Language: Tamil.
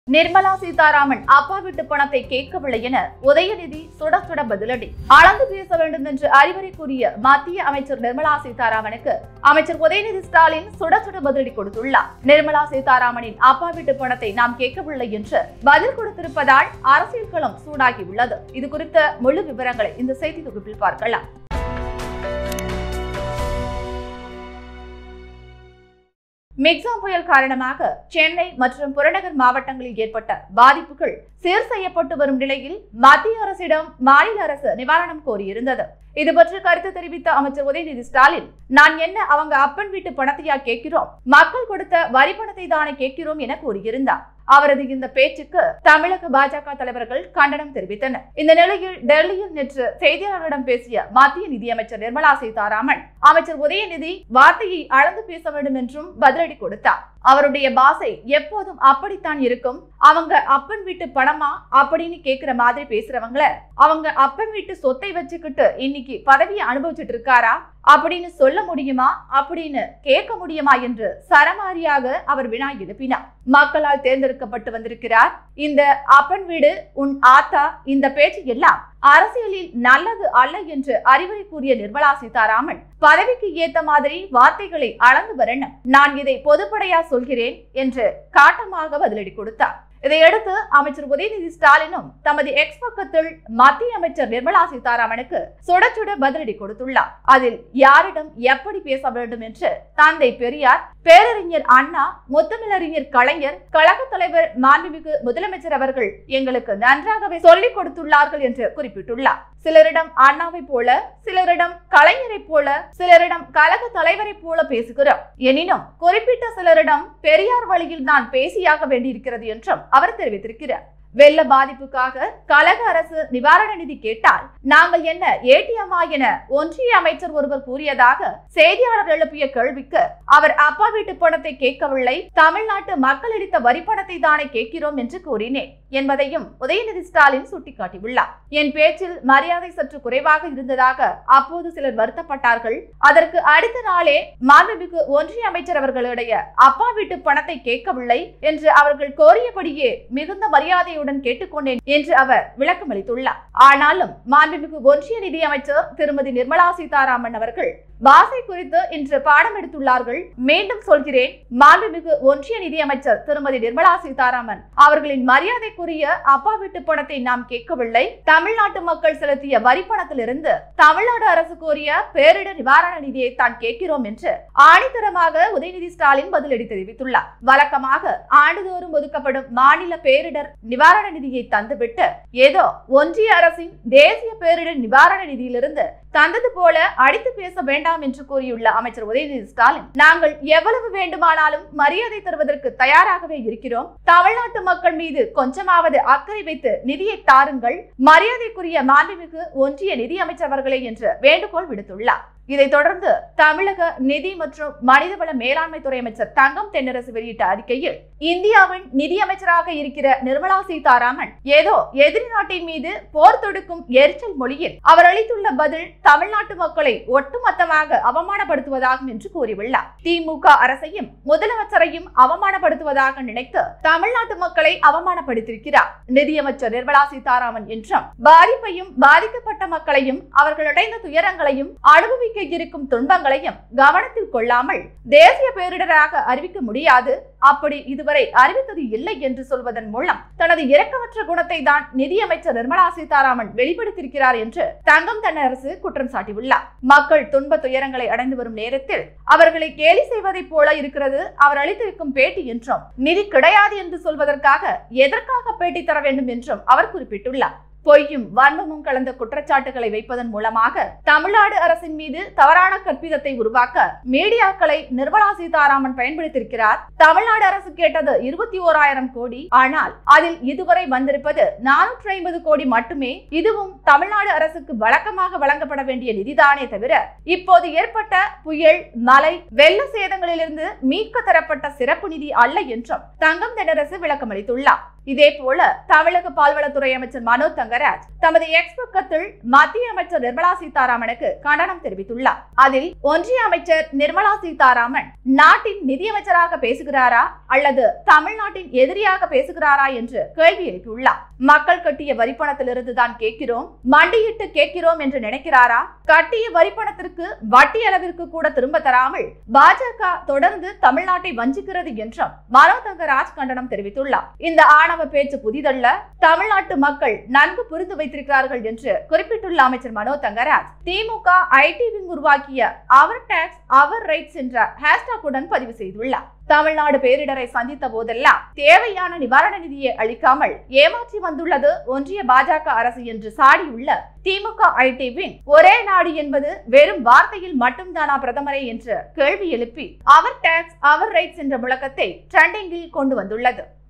நிர்மலா சீதாராமன் அப்பா வீட்டு பணத்தை கேட்கவில்லை என உதயநிதி சுட சுட பதிலடி. அளந்து பேச வேண்டும் என்று அறிவுரை கூறிய மத்திய அமைச்சர் நிர்மலா சீதாராமனுக்கு அமைச்சர் உதயநிதி ஸ்டாலின் சுட சுட பதிலடி கொடுத்துள்ளார். நிர்மலா சீதாராமனின் அப்பா வீட்டு பணத்தை நாம் கேட்கவில்லை என்று பதில் கொடுத்திருப்பதால் அரசியல் களம் சூடாகி உள்ளது. இது குறித்த முழு விவரங்களை இந்த செய்தி தொகுப்பில் பார்க்கலாம். மிக்ஸாம் புயல் காரணமாக சென்னை மற்றும் புறநகர் மாவட்டங்களில் ஏற்பட்ட பாதிப்புகள் சீர் செய்யப்பட்டு வரும் நிலையில் மத்திய அரசிடம் மாநில அரசு நிவாரணம் கோரியிருந்தது. இது பற்றி கருத்து தெரிவித்த அமைச்சர் உதயநிதி ஸ்டாலின், நான் என்ன அவங்க அப்பன் வீட்டு பணத்தையா கேட்கிறோம், மக்கள் கொடுத்த வரி பணத்தை தானே கேட்கிறோம் என கூறியிருந்தார். அவரது இந்த பேச்சுக்கு தமிழக பாஜக தலைவர்கள் கண்டனம் தெரிவித்தனர். இந்த நிலையில் டெல்லியில் நேற்று செய்தியாளர்களிடம் பேசிய மத்திய நிதியமைச்சர் நிர்மலா சீதாராமன், அமைச்சர் உதயநிதி வார்த்தையை அளந்து பேச வேண்டும் என்றும் பதிலடி கொடுத்தார். அவருடைய பாசை எப்போதும் அப்படித்தான் இருக்கும். அவங்க அப்பன் வீட்டு பணமா அப்படின்னு கேக்குற மாதிரி பேசுறவங்கள அவங்க அப்பன் வீட்டு சொத்தை வச்சுக்கிட்டு இன்னைக்கு பதவியை அனுபவிச்சுட்டு இருக்காரா அப்படின்னு சொல்ல முடியுமா, அப்படின்னு கேட்க முடியுமா என்று சரமாரியாக அவர் வினா எழுப்பினார். மக்களால் தேர்ந்தெடுக்கப்பட்டு வந்திருக்கிறார். இந்த அப்பன் வீடு உன் ஆத்தா இந்த பேச்சு எல்லாம் அரசியலில் நல்லது அல்ல என்று அறிவுரை கூறிய நிர்மலா சீதாராமன், பதவிக்கு ஏத்த மாதிரி வார்த்தைகளை அளந்து வரணும், நான் இதை பொதுப்படையா சொல்கிறேன் என்று காட்டமாக பதிலடி கொடுத்தார். இதையடுத்து அமைச்சர் உதயநிதி ஸ்டாலினும் தமது எக்ஸ் பக்கத்தில் மத்திய அமைச்சர் நிர்மலா சீதாராமனுக்கு சுட சுட பதிலடி கொடுத்துள்ளார். அதில் யாரிடம் எப்படி பேச வேண்டும் என்று தந்தை பெரியார், பேரறிஞர் அண்ணா, முத்தமிழறிஞர் கலைஞர், கழக தலைவர் மாண்புமிகு முதலமைச்சர் அவர்கள் எங்களுக்கு நன்றாகவே சொல்லிக் கொடுத்துள்ளார்கள் என்று குறிப்பிட்டுள்ளார். சிலரிடம் அண்ணாவை போல, சிலரிடம் கலைஞரை போல, சிலரிடம் கழக தலைவரை போல பேசுகிறோம். எனினும் குறிப்பிட்ட சிலரிடம் பெரியார் வழியில் நான் பேசியாக வேண்டியிருக்கிறது என்றும் அவர் தெரிவித்திருக்கிறார். வெள்ள பாதிப்புக்காக கழக அரசு நிவாரண நிதி கேட்டால் நாங்கள் என்ன ஏடிஎம்மா என ஒன்றிய அமைச்சர் ஒருவர் கூறியதாக செய்தியாளர் எழுப்பிய கேள்விக்கு அவர் அப்பா வீட்டு பணத்தை கேட்கவில்லை, தமிழ்நாட்டு மக்கள் அளித்த வரி பணத்தை தானே கேட்கிறோம் என்று கூறினேன் என்பதையும் உதயநிதி ஸ்டாலின் சுட்டிக்காட்டியுள்ளார். என் பேச்சில் மரியாதை சற்று குறைவாக இருந்ததாக அப்போது சிலர் வருத்தப்பட்டார்கள். அதற்கு அடுத்த நாளே மாண்புமிகு ஒன்றிய அமைச்சர் அவர்களுடைய அப்பா வீட்டு பணத்தை கேட்கவில்லை என்று அவர்கள் கோரியபடியே மிகுந்த மரியாதை கேட்டுக்கொண்டேன் என்று அவர் விளக்கம் அளித்துள்ளார். ஆனாலும் மாண்புமிகு ஒன்றிய நிதி அமைச்சர் திருமதி நிர்மலா சீதாராமன் அவர்கள் பாசை குறித்து இன்று பாடம் எடுத்துள்ளார்கள். மீண்டும் சொல்கிறேன், மாண்புமிகு ஒன்றிய நிதி அமைச்சர் திருமதி நிர்மலா சீதாராமன் அவர்களின் மரியாதைக்குரிய அப்பா வீட்டு பணத்தை நாம் கேட்கவில்லை, தமிழ்நாட்டு மக்கள் செலுத்திய வரி பணத்திலிருந்து தமிழ்நாடு அரசு கோரிய பேரிடர் நிவாரண நிதியை தான் கேட்கிறோம் என்று ஆணித்தரமாக உதயநிதி ஸ்டாலின் பதிலடி தெரிவித்துள்ளார். வழக்கமாக ஆண்டுதோறும் ஒதுக்கப்படும் மாநில பேரிடர் நிவாரண நிதியை தந்துவிட்டு ஏதோ ஒன்றிய அரசின் தேசிய பேரிடர் நிவாரண நிதியிலிருந்து தந்தது போல அடித்து பேச வேண்டாம் என்று கூறியுள்ள அமைச்சர் உதயநிதி ஸ்டாலின், நாங்கள் எவ்வளவு வேண்டுமானாலும் மரியாதை தருவதற்கு தயாராகவே இருக்கிறோம். தமிழ்நாட்டு மக்கள் மீது கொஞ்சமாவது அக்கறை வைத்து நிதியை தாருங்கள், மரியாதைக்குரிய மாண்புமிகு ஒன்றிய நிதி அமைச்சர் அவர்களே என்று வேண்டுகோள் விடுத்துள்ளார். இதைத் தொடர்ந்து தமிழக நிதி மற்றும் மனிதவள மேலாண்மை துறை அமைச்சர் தங்கம் தென்னரசு வெளியிட்ட அறிக்கையில், இந்தியாவின் நிதி அமைச்சராக இருக்கிற நிர்மலா சீதாராமன் ஏதோ எதிரி நாட்டின் மீது போர் தொடுக்கும் எரிச்சல் மொழியில் அவர் அளித்துள்ள பதில் தமிழ்நாட்டு மக்களை ஒட்டுமொத்தமாக அவமானப்படுத்துவதாகும் என்று கூறியுள்ளார். திமுக அரசையும் முதலமைச்சரையும் அவமானப்படுத்துவதாக நினைத்து தமிழ்நாட்டு மக்களை அவமானப்படுத்தியிருக்கிறார். நிதியமைச்சர் நிர்மலா சீதாராமன் என்றும் பாதிப்பையும் பாதிக்கப்பட்ட மக்களையும் அவர்கள் அடைந்த துயரங்களையும் அனுபவிக்க இருக்கும் துன்பங்களையும் கவனத்தில் கொள்ளாமல் தேசிய பேரிடராக அறிவிக்க முடியாது, அப்படி இதுவரை அறிவித்தது இல்லை என்று சொல்வதன் மூலம் தனது இரக்கமற்ற குணத்தை தான் நிதியமைச்சர் நிர்மலா சீதாராமன் வெளிப்படுத்தியிருக்கிறார் என்று தங்கம் தென்னரசு குற்றம் சாட்டியுள்ளார். மக்கள் துன்ப துயரங்களை அடைந்து வரும் நேரத்தில் அவர்களை கேலி செய்வதை போல இருக்கிறது அவர் அளித்திருக்கும் பேட்டி என்றும், நிதி கிடையாது என்று சொல்வதற்காக எதற்காக பேட்டி தர வேண்டும் என்றும் அவர் குறிப்பிட்டுள்ளார். பொய்யும் வன்மமும் கலந்த குற்றச்சாட்டுகளை வைப்பதன் மூலமாக தமிழ்நாடு அரசின் மீது தவறான கற்பிதத்தை உருவாக்க மீடியாக்களை நிர்மலா சீதாராமன் பயன்படுத்தியிருக்கிறார். தமிழ்நாடு அரசு கேட்டது 21,000 கோடி, ஆனால் அதில் இதுவரை வந்திருப்பது 450 கோடி மட்டுமே. இதுவும் தமிழ்நாடு அரசுக்கு வழக்கமாக வழங்கப்பட வேண்டிய நிதிதானே தவிர இப்போது ஏற்பட்ட புயல், மழை, வெள்ள சேதங்களிலிருந்து மீட்க தரப்பட்ட சிறப்பு நிதி அல்ல என்றும் தங்கம் தென்னரசு விளக்கம் அளித்துள்ளார். இதேபோல தமிழக பால்வளத்துறை அமைச்சர் மனோ தங்கராஜ் தமது எக்ஸ் பக்கத்தில் மத்திய அமைச்சர் நிர்மலா சீதாராமனுக்கு கண்டனம் தெரிவித்துள்ளார். அதில் ஒன்றிய அமைச்சர் நிர்மலா சீதாராமன் நாட்டின் நிதியமைச்சராக பேசுகிறாரா அல்லது தமிழ்நாட்டின் எதிரியாக பேசுகிறாரா என்று கேள்வி எழுப்பியுள்ளார். மக்கள் கட்டிய வரிப்பணத்திலிருந்து தான் கேட்கிறோம், மண்டியிட்டு கேட்கிறோம் என்று நினைக்கிறாரா? கட்டிய வரிப்பணத்திற்கு வட்டி அளவிற்கு கூட திரும்ப தராமல் பாஜக தொடர்ந்து தமிழ்நாட்டை வஞ்சிக்கிறது என்றும் மனோ தங்கராஜ் கண்டனம் தெரிவித்துள்ளார். இந்த ஆணவ பேச்சு புதிதல்ல, தமிழ்நாட்டு மக்கள் நன்கு புரிந்து வைத்திருக்கிறார்கள் என்று குறிப்பிட்டுள்ள அமைச்சர் மனோ தங்கராஜ் திமுக ஐடி விங் உருவாக்கிய அவர் டாக்ஸ் அவர் ரைட்ஸ் என்ற ஹேஷ்டாகுடன் பதிவு செய்துள்ளார். தமிழ்நாடு பேரிடரை சந்தித்த போதெல்லாம் தேவையான நிவாரண நிதியை அளிக்காமல் ஏமாற்றி வந்துள்ளது ஒன்றிய பாஜக அரசு என்று சாடியுள்ள திமுக ஐடி விங் ஒரே நாடு என்பது வெறும் வார்த்தையில் மட்டும்தானா பிரதமரே என்று கேள்வி எழுப்பி அவர் டாக்ஸ் அவர் ரைட்ஸ் என்ற முழக்கத்தை ட்ரெண்டிங்கில் கொண்டு வந்துள்ளது.